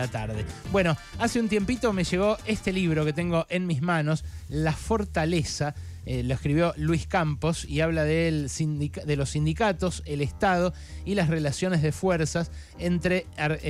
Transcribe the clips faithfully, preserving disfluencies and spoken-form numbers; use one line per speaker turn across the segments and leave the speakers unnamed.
la tarde. Bueno, hace un tiempito me llegó este libro que tengo en mis manos, La Fortaleza. Eh, lo escribió Luis Campos y habla del sindica de los sindicatos, el Estado y las relaciones de fuerzas entre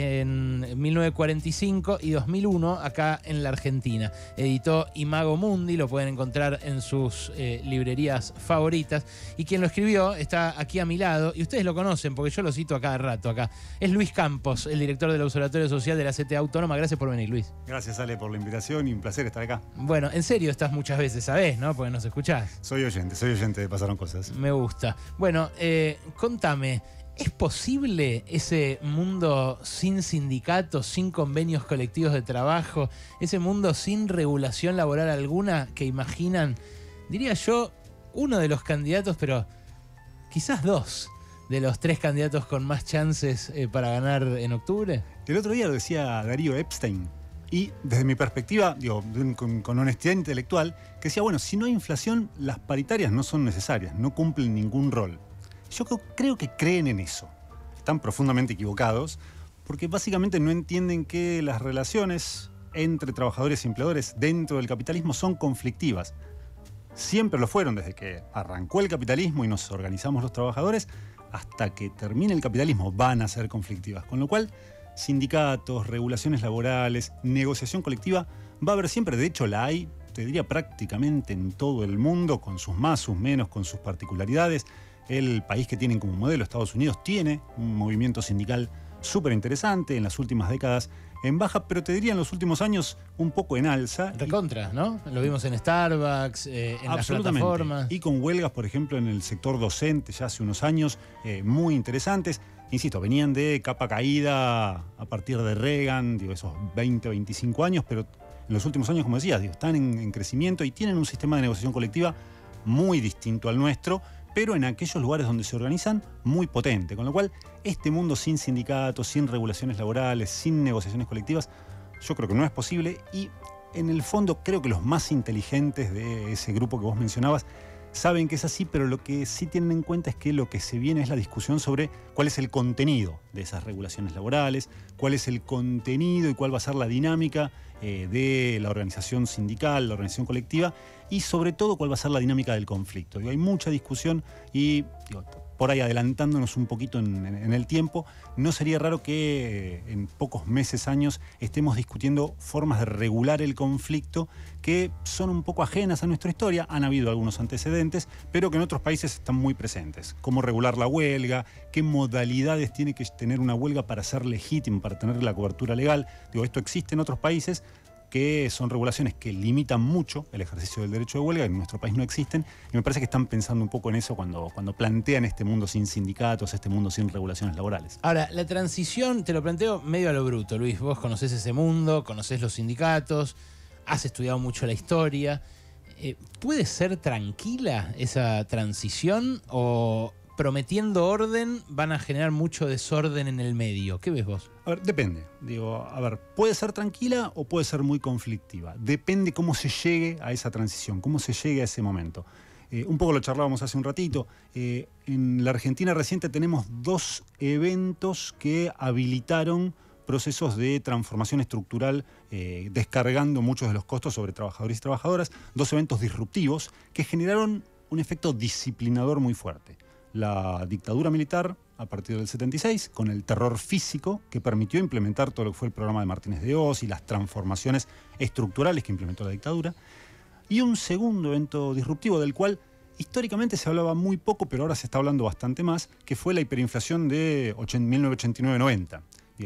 en mil novecientos cuarenta y cinco y dos mil uno acá en la Argentina. Editó Imago Mundi, lo pueden encontrar en sus eh, librerías favoritas. Y quien lo escribió está aquí a mi lado, y ustedes lo conocen porque yo lo cito a cada rato acá. Es Luis Campos, el director del Observatorio Social de la C T A Autónoma. Gracias por venir, Luis.
Gracias, Ale, por la invitación y un placer estar acá.
Bueno, en serio estás muchas veces, ¿sabés, no? Porque nos escuchás.
Soy oyente, soy oyente de Pasaron Cosas.
Me gusta. Bueno, eh, contame, ¿es posible ese mundo sin sindicatos, sin convenios colectivos de trabajo, ese mundo sin regulación laboral alguna que imaginan, diría yo, uno de los candidatos, pero quizás dos de los tres candidatos con más chances eh, para ganar en octubre?
El otro día lo decía Darío Epstein. Y desde mi perspectiva, digo, con, con honestidad intelectual, que decía, bueno, si no hay inflación, las paritarias no son necesarias, no cumplen ningún rol. Yo creo, creo que creen en eso. Están profundamente equivocados, porque básicamente no entienden que las relaciones entre trabajadores y empleadores dentro del capitalismo son conflictivas. Siempre lo fueron desde que arrancó el capitalismo y nos organizamos los trabajadores, hasta que termine el capitalismo van a ser conflictivas. Con lo cual, sindicatos, regulaciones laborales, negociación colectiva, va a haber siempre, de hecho la hay, te diría prácticamente en todo el mundo, con sus más, sus menos, con sus particularidades. El país que tienen como modelo, Estados Unidos, tiene un movimiento sindical súper interesante, en las últimas décadas en baja, pero te diría en los últimos años un poco en alza.
Recontra, ¿no? Lo vimos en Starbucks, eh, en las plataformas.
Y con huelgas, por ejemplo, en el sector docente ya hace unos años, eh, muy interesantes. Insisto, venían de capa caída a partir de Reagan, digo, esos veinte, veinticinco años, pero en los últimos años, como decías, digo, están en, en crecimiento y tienen un sistema de negociación colectiva muy distinto al nuestro, pero en aquellos lugares donde se organizan, muy potente. Con lo cual, este mundo sin sindicatos, sin regulaciones laborales, sin negociaciones colectivas, yo creo que no es posible. Y en el fondo creo que los más inteligentes de ese grupo que vos mencionabas saben que es así, pero lo que sí tienen en cuenta es que lo que se viene es la discusión sobre cuál es el contenido de esas regulaciones laborales, cuál es el contenido y cuál va a ser la dinámica eh, de la organización sindical, la organización colectiva, y sobre todo cuál va a ser la dinámica del conflicto. Digo, hay mucha discusión y digo, por ahí adelantándonos un poquito en, en, en el tiempo, no sería raro que eh, en pocos meses, años, estemos discutiendo formas de regular el conflicto que son un poco ajenas a nuestra historia. Han habido algunos antecedentes, pero que en otros países están muy presentes. Cómo regular la huelga, qué modalidades tiene que tener una huelga para ser legítima, para tener la cobertura legal. Digo, esto existe en otros países, que son regulaciones que limitan mucho el ejercicio del derecho de huelga, en nuestro país no existen, y me parece que están pensando un poco en eso cuando, cuando plantean este mundo sin sindicatos, este mundo sin regulaciones laborales.
Ahora, la transición, te lo planteo medio a lo bruto, Luis, vos conocés ese mundo, conocés los sindicatos, has estudiado mucho la historia. Eh, ¿Puede ser tranquila esa transición o prometiendo orden van a generar mucho desorden en el medio? ¿Qué ves vos?
A ver, depende. Digo, a ver, puede ser tranquila o puede ser muy conflictiva. Depende cómo se llegue a esa transición, cómo se llegue a ese momento. Eh, un poco lo charlábamos hace un ratito. Eh, en la Argentina reciente tenemos dos eventos que habilitaron procesos de transformación estructural, eh, descargando muchos de los costos sobre trabajadores y trabajadoras. Dos eventos disruptivos que generaron un efecto disciplinador muy fuerte. La dictadura militar a partir del setenta y seis, con el terror físico que permitió implementar todo lo que fue el programa de Martínez de Hoz y las transformaciones estructurales que implementó la dictadura. Y un segundo evento disruptivo del cual históricamente se hablaba muy poco, pero ahora se está hablando bastante más, que fue la hiperinflación de mil novecientos ochenta y nueve noventa.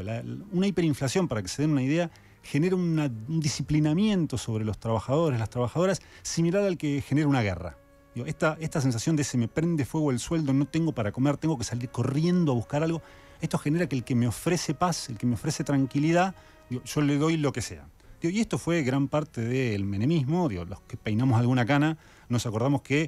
Una hiperinflación, para que se den una idea, genera una, un disciplinamiento sobre los trabajadores, las trabajadoras, similar al que genera una guerra. Esta, esta sensación de se me prende fuego el sueldo, no tengo para comer, tengo que salir corriendo a buscar algo, esto genera que el que me ofrece paz, el que me ofrece tranquilidad, digo, yo le doy lo que sea. Digo, y esto fue gran parte del menemismo. Digo, los que peinamos alguna cana nos acordamos que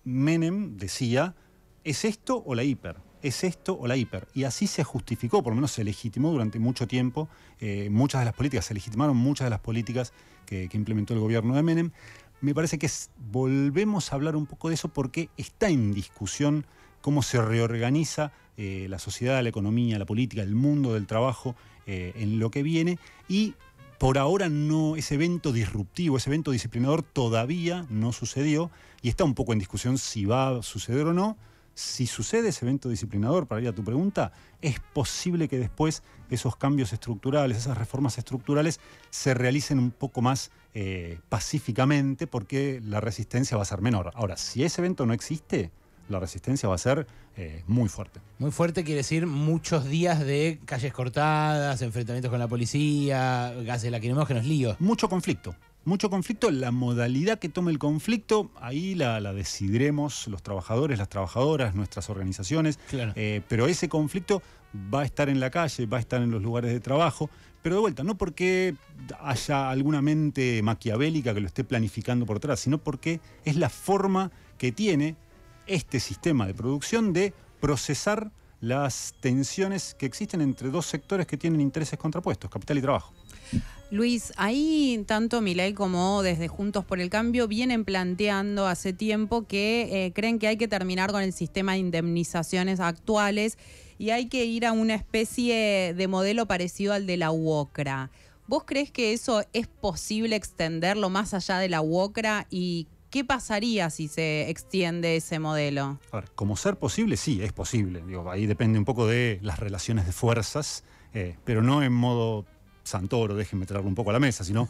Menem decía, ¿es esto o la hiper? ¿Es esto o la hiper? Y así se justificó, por lo menos se legitimó durante mucho tiempo, eh, muchas de las políticas, se legitimaron muchas de las políticas que, que implementó el gobierno de Menem. Me parece que es, volvemos a hablar un poco de eso porque está en discusión cómo se reorganiza eh, la sociedad, la economía, la política, el mundo del trabajo eh, en lo que viene, y por ahora no, ese evento disruptivo, ese evento disciplinador todavía no sucedió, y está un poco en discusión si va a suceder o no. Si sucede ese evento disciplinador, para ir a tu pregunta, es posible que después esos cambios estructurales, esas reformas estructurales, se realicen un poco más eh, pacíficamente, porque la resistencia va a ser menor. Ahora, si ese evento no existe, la resistencia va a ser eh, muy fuerte.
Muy fuerte quiere decir muchos días de calles cortadas, enfrentamientos con la policía, gases lacrimógenos, líos.
Mucho conflicto. Mucho conflicto, la modalidad que tome el conflicto, ahí la, la decidiremos los trabajadores, las trabajadoras, nuestras organizaciones,
Claro.
eh, pero ese conflicto va a estar en la calle, va a estar en los lugares de trabajo, pero de vuelta, no porque haya alguna mente maquiavélica que lo esté planificando por atrás, sino porque es la forma que tiene este sistema de producción de procesar las tensiones que existen entre dos sectores que tienen intereses contrapuestos, capital y trabajo.
Luis, ahí tanto Milei como desde Juntos por el Cambio vienen planteando hace tiempo que eh, creen que hay que terminar con el sistema de indemnizaciones actuales y hay que ir a una especie de modelo parecido al de la UOCRA. ¿Vos crees que eso es posible extenderlo más allá de la UOCRA y qué pasaría si se extiende ese modelo?
A ver, como ser posible, sí, es posible. Digo, ahí depende un poco de las relaciones de fuerzas, eh, pero no en modo Santoro, déjenme traerlo un poco a la mesa, sino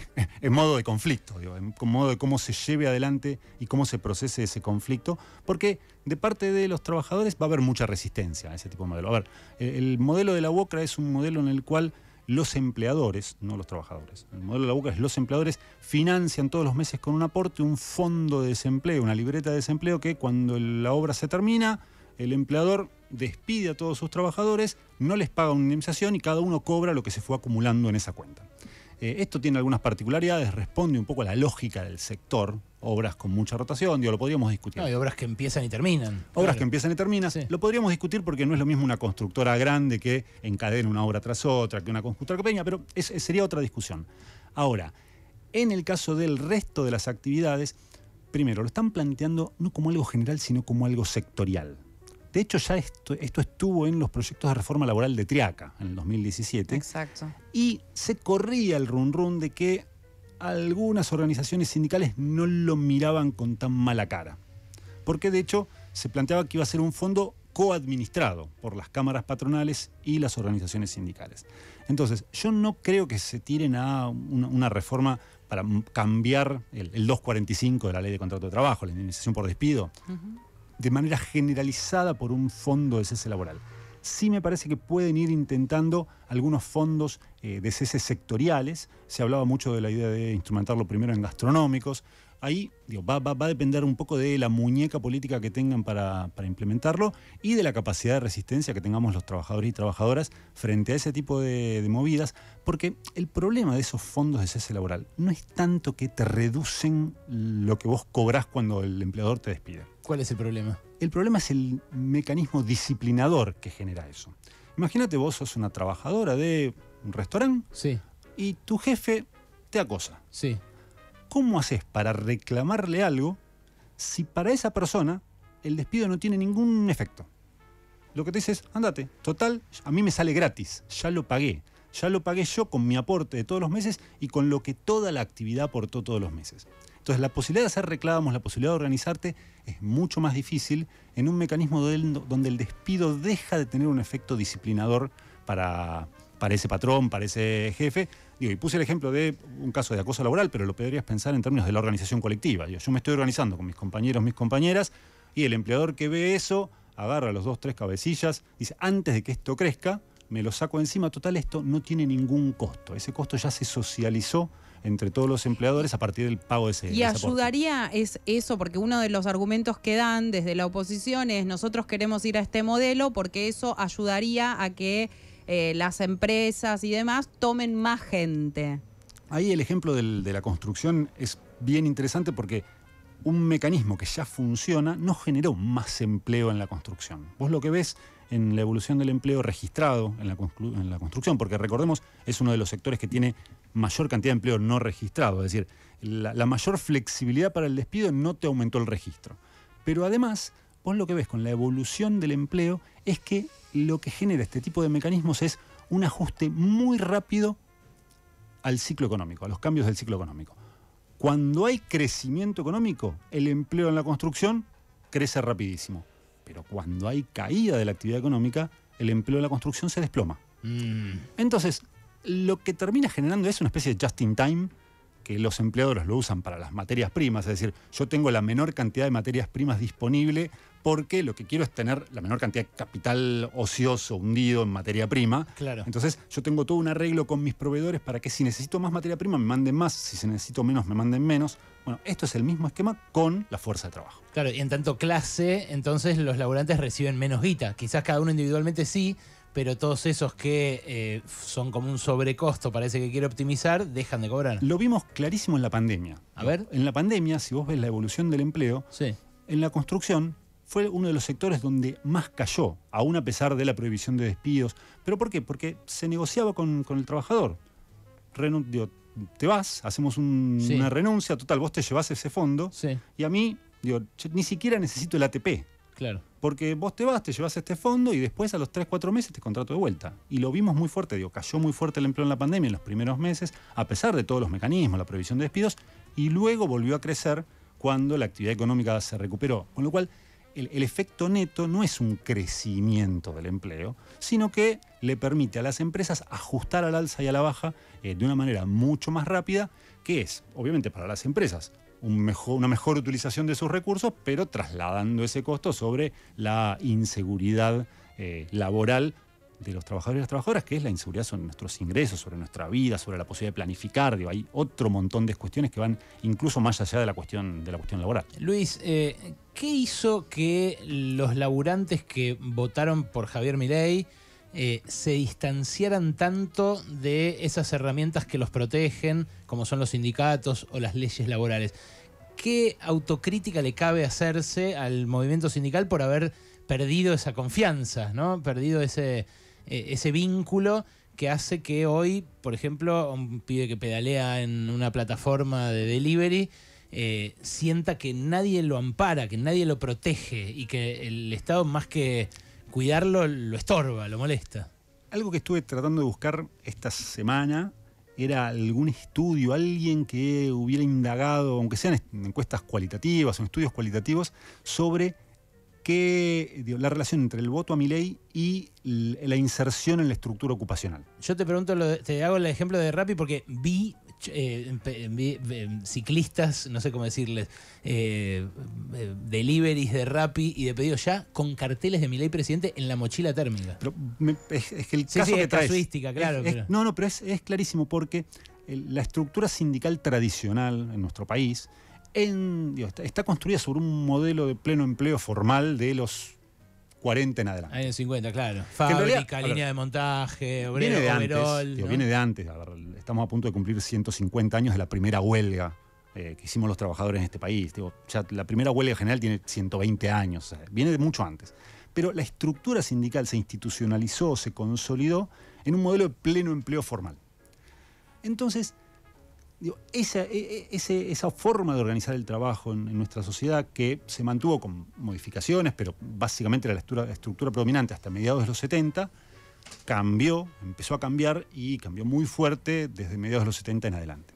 en modo de conflicto, digo, en modo de cómo se lleve adelante y cómo se procese ese conflicto, porque de parte de los trabajadores va a haber mucha resistencia a ese tipo de modelo. A ver, el modelo de la UOCRA es un modelo en el cual los empleadores, no los trabajadores, el modelo de la UOCRA es los empleadores financian todos los meses con un aporte un fondo de desempleo, una libreta de desempleo que cuando la obra se termina, el empleador despide a todos sus trabajadores, no les paga una indemnización y cada uno cobra lo que se fue acumulando en esa cuenta. Eh, esto tiene algunas particularidades, responde un poco a la lógica del sector, obras con mucha rotación, digo, lo podríamos discutir.
No, hay obras que empiezan y terminan.
Obras
Claro.
que empiezan y terminan,
Sí.
lo podríamos discutir porque no es lo mismo una constructora grande que encadena una obra tras otra, que una constructora pequeña, pero es, sería otra discusión. Ahora, en el caso del resto de las actividades, primero, lo están planteando no como algo general, sino como algo sectorial. De hecho, ya esto, esto estuvo en los proyectos de reforma laboral de Triaca en el dos mil diecisiete.
Exacto.
Y se corría el run run de que algunas organizaciones sindicales no lo miraban con tan mala cara. Porque de hecho se planteaba que iba a ser un fondo coadministrado por las cámaras patronales y las organizaciones sindicales. Entonces, yo no creo que se tiren a una, una reforma para cambiar el, el doscientos cuarenta y cinco de la Ley de Contrato de Trabajo, la indemnización por despido, uh-huh. de manera generalizada por un fondo de cese laboral. Sí me parece que pueden ir intentando algunos fondos eh, de cese sectoriales. Se hablaba mucho de la idea de instrumentarlo primero en gastronómicos. Ahí digo, va, va, va a depender un poco de la muñeca política que tengan para, para implementarlo y de la capacidad de resistencia que tengamos los trabajadores y trabajadoras frente a ese tipo de, de movidas, porque el problema de esos fondos de cese laboral no es tanto que te reducen lo que vos cobrás cuando el empleador te despide.
¿Cuál es el problema?
El problema es el mecanismo disciplinador que genera eso. Imagínate, vos sos una trabajadora de un restaurante
sí.
y tu jefe te acosa.
Sí.
¿Cómo haces para reclamarle algo si para esa persona el despido no tiene ningún efecto? Lo que te dice es, andate, total, a mí me sale gratis, ya lo pagué. Ya lo pagué yo con mi aporte de todos los meses y con lo que toda la actividad aportó todos los meses. Entonces, la posibilidad de hacer reclamos, la posibilidad de organizarte es mucho más difícil en un mecanismo donde el despido deja de tener un efecto disciplinador para, para ese patrón, para ese jefe. Digo, y puse el ejemplo de un caso de acoso laboral, pero lo podrías pensar en términos de la organización colectiva. Digo, yo me estoy organizando con mis compañeros, mis compañeras, y el empleador que ve eso agarra a los dos, tres cabecillas, dice, antes de que esto crezca, me lo saco encima. Total, esto no tiene ningún costo. Ese costo ya se socializó entre todos los empleadores a partir del pago de ese
Y
de ese
ayudaría es eso, porque uno de los argumentos que dan desde la oposición es nosotros queremos ir a este modelo porque eso ayudaría a que eh, las empresas y demás tomen más gente.
Ahí el ejemplo del, de la construcción es bien interesante porque un mecanismo que ya funciona no generó más empleo en la construcción. Vos lo que ves en la evolución del empleo registrado en la, en la construcción, porque recordemos, es uno de los sectores que tiene mayor cantidad de empleo no registrado, es decir, la, la mayor flexibilidad para el despido no te aumentó el registro. Pero además, vos lo que ves con la evolución del empleo es que lo que genera este tipo de mecanismos es un ajuste muy rápido al ciclo económico, a los cambios del ciclo económico. Cuando hay crecimiento económico, el empleo en la construcción crece rapidísimo. Pero cuando hay caída de la actividad económica, el empleo en la construcción se desploma. Mm. Entonces, lo que termina generando es una especie de just in time, que los empleadores lo usan para las materias primas, es decir, yo tengo la menor cantidad de materias primas disponible porque lo que quiero es tener la menor cantidad de capital ocioso hundido en materia prima.
Claro.
Entonces yo tengo todo un arreglo con mis proveedores para que si necesito más materia prima me manden más, si necesito menos me manden menos. Bueno, esto es el mismo esquema con la fuerza de trabajo.
Claro, y en tanto clase, entonces los laburantes reciben menos guita. Quizás cada uno individualmente sí, pero todos esos que eh, son como un sobrecosto, parece que quiere optimizar, dejan de cobrar.
Lo vimos clarísimo en la pandemia.
A ver.
En la pandemia, si vos ves la evolución del empleo,
sí. En
la construcción fue uno de los sectores donde más cayó, aún a pesar de la prohibición de despidos. ¿Pero por qué? Porque se negociaba con, con el trabajador. Renun- digo, te vas, hacemos un, sí. una renuncia, total, vos te llevás ese fondo,
sí.
y a mí, digo, ni siquiera necesito el A T P.
Claro.
Porque vos te vas, te llevas este fondo y después a los tres, cuatro meses te contrato de vuelta. Y lo vimos muy fuerte, digo, cayó muy fuerte el empleo en la pandemia en los primeros meses, a pesar de todos los mecanismos, la prohibición de despidos, y luego volvió a crecer cuando la actividad económica se recuperó. Con lo cual, el, el efecto neto no es un crecimiento del empleo, sino que le permite a las empresas ajustar al alza y a la baja eh, de una manera mucho más rápida, que es, obviamente, para las empresas, Un mejor, una mejor utilización de sus recursos, pero trasladando ese costo sobre la inseguridad eh, laboral de los trabajadores y las trabajadoras, que es la inseguridad sobre nuestros ingresos, sobre nuestra vida, sobre la posibilidad de planificar. Digo, hay otro montón de cuestiones que van incluso más allá de la cuestión, de la cuestión laboral.
Luis, eh, ¿qué hizo que los laburantes que votaron por Javier Milei eh, se distanciaran tanto de esas herramientas que los protegen, como son los sindicatos o las leyes laborales? ¿Qué autocrítica le cabe hacerse al movimiento sindical por haber perdido esa confianza, ¿no? Perdido ese, eh, ese vínculo que hace que hoy, por ejemplo, un pibe que pedalea en una plataforma de delivery eh, sienta que nadie lo ampara, que nadie lo protege y que el Estado, más que cuidarlo, lo estorba, lo molesta?
Algo que estuve tratando de buscar esta semana era algún estudio, alguien que hubiera indagado, aunque sean encuestas cualitativas o estudios cualitativos, sobre qué, digo, la relación entre el voto a Milei y la inserción en la estructura ocupacional.
Yo te pregunto, lo de, te hago el ejemplo de Rappi porque vi, eh, vi eh, ciclistas, no sé cómo decirles, eh, eh, deliveries de Rappi y de pedido ya con carteles de Milei presidente en la mochila térmica.
Pero me, es, es que el
sí,
caso
sí,
que
es
traes,
casuística, claro.
Es, es,
pero...
No, no, pero es, es clarísimo porque el, la estructura sindical tradicional en nuestro país en, digo, está, está construida sobre un modelo de pleno empleo formal de los cuarenta en adelante.
Años cincuenta, claro. Fábrica, realidad, línea ver, de montaje, obrero,
viene de
overall,
antes, digo,
¿no?
Viene de antes. A ver, estamos a punto de cumplir ciento cincuenta años de la primera huelga eh, que hicimos los trabajadores en este país. Digo, ya la primera huelga general tiene ciento veinte años, o sea, viene de mucho antes. Pero la estructura sindical se institucionalizó, se consolidó en un modelo de pleno empleo formal. Entonces, digo, esa, esa, esa forma de organizar el trabajo en, en nuestra sociedad, que se mantuvo con modificaciones, pero básicamente era la estructura, la estructura predominante hasta mediados de los setenta, cambió, empezó a cambiar y cambió muy fuerte desde mediados de los setenta en adelante.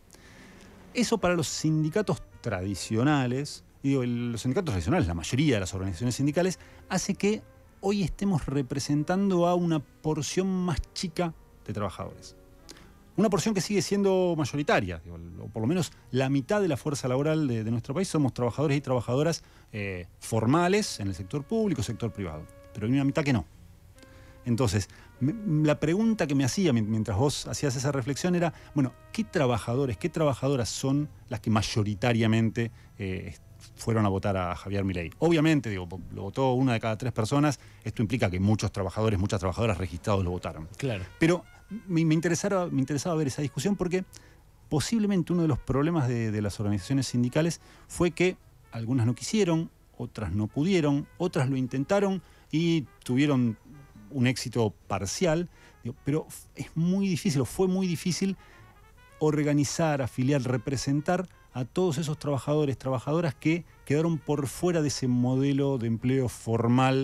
Eso para los sindicatos tradicionales, y digo, el, los sindicatos tradicionales, la mayoría de las organizaciones sindicales, hace que hoy estemos representando a una porción más chica de trabajadores. Una porción que sigue siendo mayoritaria, digo, o por lo menos la mitad de la fuerza laboral de, de nuestro país somos trabajadores y trabajadoras eh, formales en el sector público, sector privado, pero hay una mitad que no. Entonces, me, la pregunta que me hacía mientras vos hacías esa reflexión era, bueno, ¿qué trabajadores, qué trabajadoras son las que mayoritariamente eh, fueron a votar a Javier Milei? Obviamente, digo, lo votó una de cada tres personas, esto implica que muchos trabajadores, muchas trabajadoras registrados lo votaron.
Claro.
Pero me, me, interesaba, me interesaba ver esa discusión porque posiblemente uno de los problemas de, de las organizaciones sindicales fue que algunas no quisieron, otras no pudieron, otras lo intentaron y tuvieron un éxito parcial, pero es muy difícil, o fue muy difícil organizar, afiliar, representar a todos esos trabajadores, trabajadoras que quedaron por fuera de ese modelo de empleo formal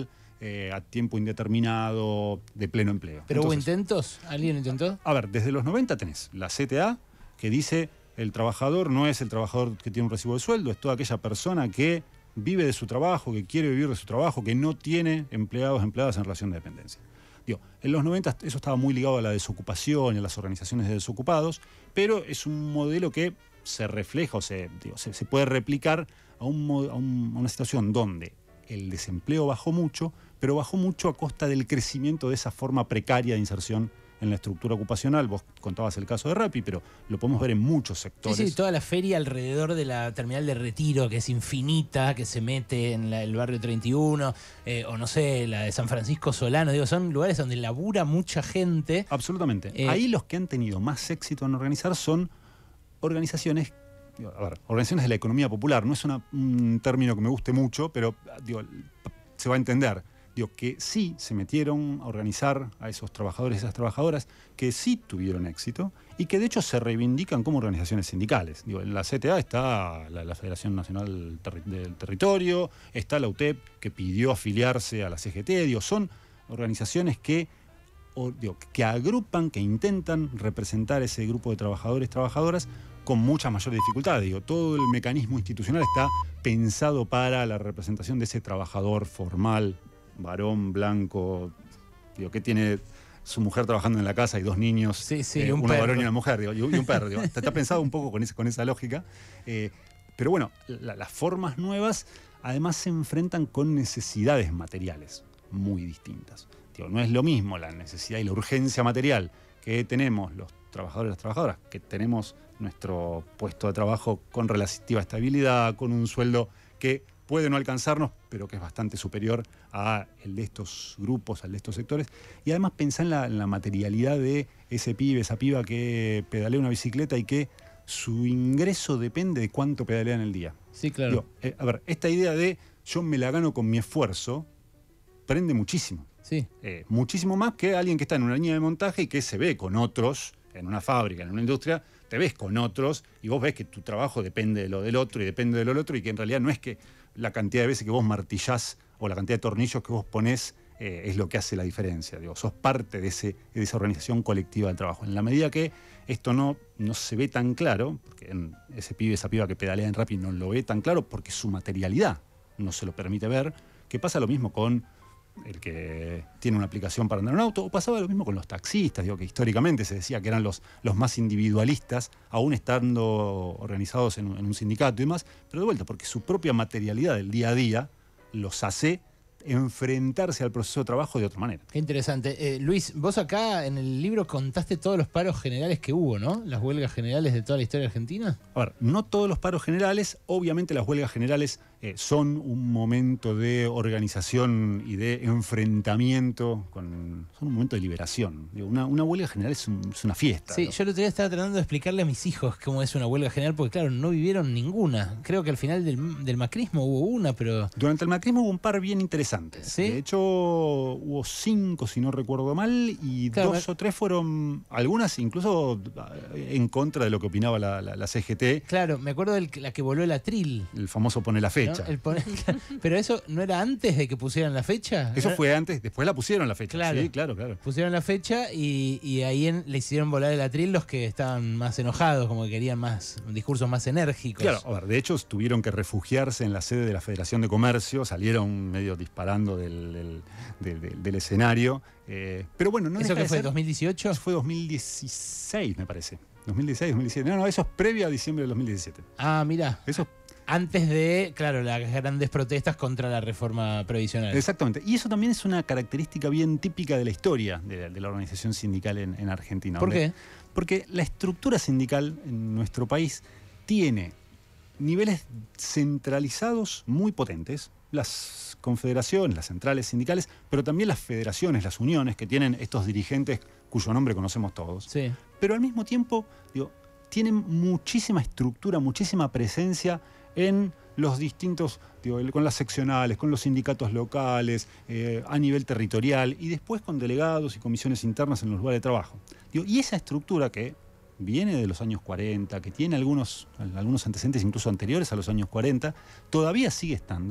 eh, a tiempo indeterminado, de pleno empleo.
¿Pero
Entonces,
hubo intentos? ¿Alguien intentó?
A ver, desde los noventa tenés la C T A, que dice el trabajador no es el trabajador que tiene un recibo de sueldo, es toda aquella persona que vive de su trabajo, que quiere vivir de su trabajo, que no tiene empleados, empleadas en relación de dependencia. Digo, en los noventa eso estaba muy ligado a la desocupación y a las organizaciones de desocupados, pero es un modelo que se refleja o se, digo, se, se puede replicar a, un, a, un, a una situación donde el desempleo bajó mucho, pero bajó mucho a costa del crecimiento de esa forma precaria de inserción en la estructura ocupacional. Vos contabas el caso de Rappi, pero lo podemos ver en muchos sectores.
Sí, sí, toda la feria alrededor de la terminal de Retiro, que es infinita, que se mete en la, el barrio treinta y uno, eh, o no sé, la de San Francisco Solano. Digo, son lugares donde labura mucha gente.
Absolutamente.
Eh,
Ahí los que han tenido más éxito en organizar son organizaciones, digo, a ver, organizaciones de la economía popular. No es una, un término que me guste mucho, pero digo, se va a entender. Digo, que sí se metieron a organizar a esos trabajadores y esas trabajadoras, que sí tuvieron éxito y que de hecho se reivindican como organizaciones sindicales. Digo, en la C T A está la, la Federación Nacional Terri- del Territorio, está la U T E P que pidió afiliarse a la C G T. Digo, son organizaciones que, o, digo, que agrupan, que intentan representar ese grupo de trabajadores y trabajadoras con muchas mayores dificultades. Digo, todo el mecanismo institucional está pensado para la representación de ese trabajador formal, varón, blanco, digo, que tiene su mujer trabajando en la casa y dos niños,
sí, sí,
eh,
un
uno
perro.
varón y una mujer, digo, y un perro. Digo, está, está pensado un poco con, ese, con esa lógica. Eh, pero bueno, la, las formas nuevas además se enfrentan con necesidades materiales muy distintas. Digo, no es lo mismo la necesidad y la urgencia material que tenemos los trabajadores y las trabajadoras, que tenemos nuestro puesto de trabajo con relativa estabilidad, con un sueldo que puede no alcanzarnos, pero que es bastante superior a el de estos grupos, al de estos sectores. Y además pensar en la, en la materialidad de ese pibe, esa piba que pedalea una bicicleta y que su ingreso depende de cuánto pedalea en el día.
Sí, claro.
Digo, eh, a ver, esta idea de yo me la gano con mi esfuerzo prende muchísimo.
Sí.
Eh, muchísimo más que alguien que está en una línea de montaje y que se ve con otros, en una fábrica, en una industria, te ves con otros y vos ves que tu trabajo depende de lo del otro y depende de lo del otro y que en realidad no es que la cantidad de veces que vos martillás o la cantidad de tornillos que vos ponés eh, es lo que hace la diferencia. Digo, sos parte de, ese, de esa organización colectiva del trabajo. En la medida que esto no, no se ve tan claro, porque en ese pibe, esa piba que pedalea en Rappi no lo ve tan claro porque su materialidad no se lo permite ver, que pasa lo mismo con el que tiene una aplicación para andar en un auto, o pasaba lo mismo con los taxistas, digo, que históricamente se decía que eran los, los más individualistas, aún estando organizados en, en un sindicato y demás, pero de vuelta, porque su propia materialidad del día a día los hace enfrentarse al proceso de trabajo de otra manera.
Qué interesante. Eh, Luis, vos acá en el libro contaste todos los paros generales que hubo, ¿no? Las huelgas generales de toda la historia argentina.
A ver, no todos los paros generales, obviamente las huelgas generales eh, son un momento de organización y de enfrentamiento, con, son un momento de liberación. Digo, una, una huelga general es, un, es una fiesta.
Sí,
¿no?
yo el otro día estaba tratando de explicarle a mis hijos cómo es una huelga general, porque claro, no vivieron ninguna. Creo que al final del, del macrismo hubo una, pero...
Durante el macrismo hubo un par bien interesantes.
¿Sí?
De hecho, hubo cinco, si no recuerdo mal, y
Claro,
dos
me-
o tres fueron, algunas incluso en contra de lo que opinaba la, la, la C G T,
Claro, me acuerdo de la que voló el atril.
el famoso pone la
¿no?
fecha.
El poner- pero eso no era antes de que pusieran la fecha.
Eso
Era-
fue antes, después la pusieron la fecha.
Claro.
Sí, claro, claro.
Pusieron la fecha y, y ahí en- le hicieron volar el atril los que estaban más enojados, como que querían más discursos más enérgicos.
Claro, a ver, de hecho tuvieron que refugiarse en la sede de la Federación de Comercio, salieron medio disparando del, del, del- del- del escenario. eh, pero bueno, no
¿Eso
deja
que
de
fue
ser-
dos mil dieciocho?
Eso fue dos mil dieciséis, me parece. dos mil dieciséis, dos mil diecisiete. No, no, eso es previo a diciembre del dos mil diecisiete.
Ah, mira.
Eso
Antes de, claro, las grandes protestas contra la reforma previsional.
Exactamente. Y eso también es una característica bien típica de la historia de la, de la organización sindical en, en Argentina.
¿Por
donde-
qué?
Porque la estructura sindical en nuestro país tiene niveles centralizados muy potentes, las confederaciones, las centrales sindicales, pero también las federaciones, las uniones que tienen estos dirigentes cuyo nombre conocemos todos.
Sí.
Pero al mismo tiempo, digo, tienen muchísima estructura, muchísima presencia en los distintos, digo, el- con las seccionales, con los sindicatos locales, eh, a nivel territorial y después con delegados y comisiones internas en los lugares de trabajo. Digo, y esa estructura que viene de los años cuarenta, que tiene algunos, algunos antecedentes incluso anteriores a los años cuarenta, todavía sigue estando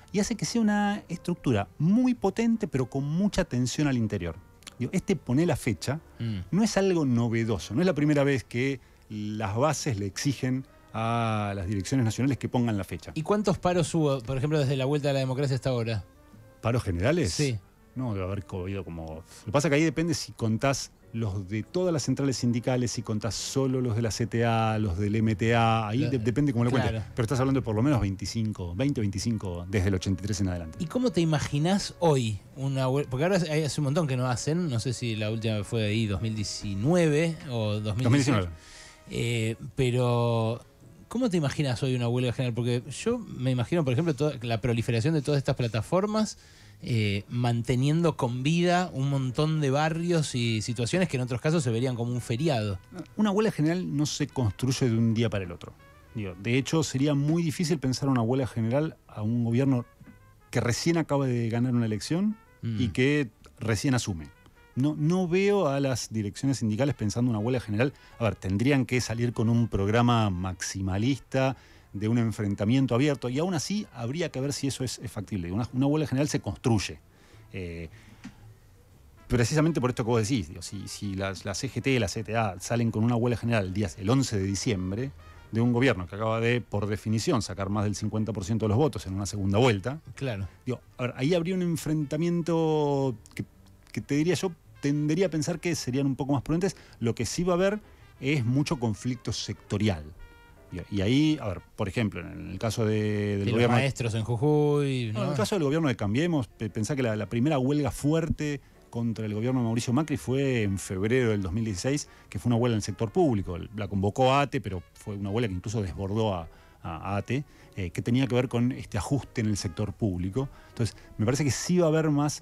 y hace que sea una estructura muy potente, pero con mucha tensión al interior. Digo, este pone la fecha, mm. no es algo novedoso, no es la primera vez que las bases le exigen a las direcciones nacionales que pongan la fecha.
¿Y cuántos paros hubo, por ejemplo, desde la vuelta a la democracia hasta ahora?
¿Paros generales?
Sí.
No, debe haber habido como... Lo que pasa es que ahí depende si contás los de todas las centrales sindicales, si contás solo los de la C T A, los del M T A, ahí de, depende cómo lo claro. cuentes. Pero estás hablando de por lo menos veinticinco, veinte, veinticinco desde el ochenta y tres en adelante.
¿Y cómo te imaginás hoy una huelga? Porque ahora hay hace un montón que no hacen, no sé si la última fue ahí dos mil diecinueve o dos mil diecinueve. dos mil diecinueve. Eh, pero... ¿Cómo te imaginas hoy una huelga general? Porque yo me imagino, por ejemplo, toda, la proliferación de todas estas plataformas eh, manteniendo con vida un montón de barrios y situaciones que en otros casos se verían como un feriado.
Una huelga general no se construye de un día para el otro. Digo, de hecho, sería muy difícil pensar una huelga general a un gobierno que recién acaba de ganar una elección mm. y que recién asume. No, no veo a las direcciones sindicales pensando una huelga general. A ver, tendrían que salir con un programa maximalista de un enfrentamiento abierto y aún así habría que ver si eso es, es factible. Una, una huelga general se construye. Eh, precisamente por esto que vos decís, digo, si, si las, la C G T y la C T A salen con una huelga general el, día, el once de diciembre de un gobierno que acaba de, por definición, sacar más del cincuenta por ciento de los votos en una segunda vuelta,
claro.
Digo, a ver, ahí habría un enfrentamiento que, que te diría yo, tendería a pensar que serían un poco más prudentes. Lo que sí va a haber es mucho conflicto sectorial. Y, y ahí, a ver, por ejemplo, en el caso de, del
de
gobierno...
Los maestros en Jujuy...
No, ¿no? En el caso del gobierno de Cambiemos, pensá que la, la primera huelga fuerte contra el gobierno de Mauricio Macri fue en febrero del dos mil dieciséis, que fue una huelga en el sector público. La convocó a ATE, pero fue una huelga que incluso desbordó a, a, a ATE, eh, que tenía que ver con este ajuste en el sector público. Entonces, me parece que sí va a haber más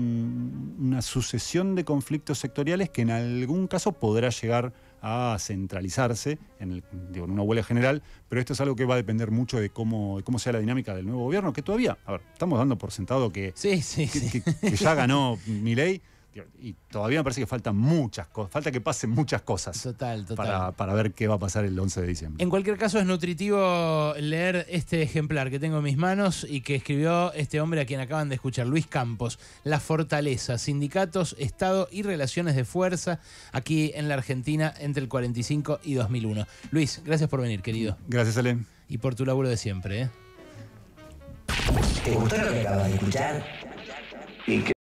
un, una sucesión de conflictos sectoriales que en algún caso podrá llegar a centralizarse en, el, digo, en una huelga general, pero esto es algo que va a depender mucho de cómo, de cómo sea la dinámica del nuevo gobierno, que todavía, a ver, estamos dando por sentado que,
sí, sí,
que,
sí.
que, que ya ganó Milei, y todavía me parece que faltan muchas cosas, falta que pasen muchas cosas
total, total.
Para, para ver qué va a pasar el once de diciembre.
En cualquier caso es nutritivo leer este ejemplar que tengo en mis manos y que escribió este hombre a quien acaban de escuchar, Luis Campos, La fortaleza, sindicatos, Estado y relaciones de fuerza aquí en la Argentina entre el cuarenta y cinco y dos mil uno. Luis, gracias por venir, querido.
Gracias, Ale.
Y por tu laburo de siempre, ¿eh?
¿Te gustó lo que acabas de escuchar? ¿Y qué?